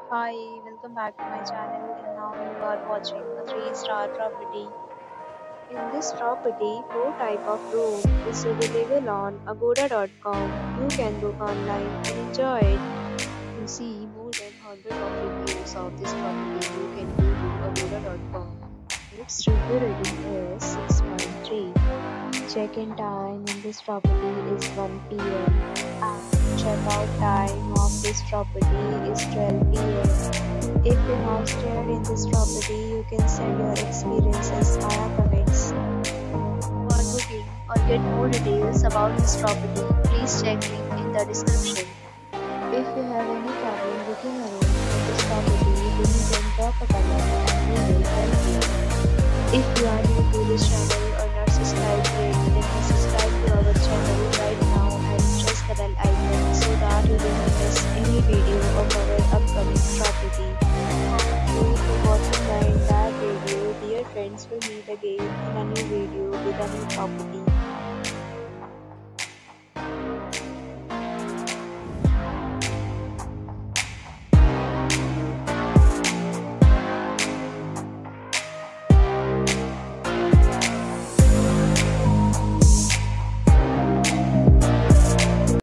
Hi, welcome back to my channel and now you are watching a 3-star property. In this property, 4 type of room is available on agoda.com. You can book online and enjoy it. To see more than 100 of reviews of this property, you can go to agoda.com. Its review rating is 6.3. Check-in time in this property is 1 p.m. and check-out time of this property is 12 p.m. If you have stayed in this property, you can send your experiences via comments. For booking or get more details about this property, please check link in the description. If you have any problem booking a room for this property, then you can drop a comment and we will help you. If you are new to this channel or not subscribed yet, then please subscribe to our channel right now and press the bell icon so that you do not miss any video of our upcoming property. Thank you for watching my entire video. Dear friends, will meet again in a new video with a new property.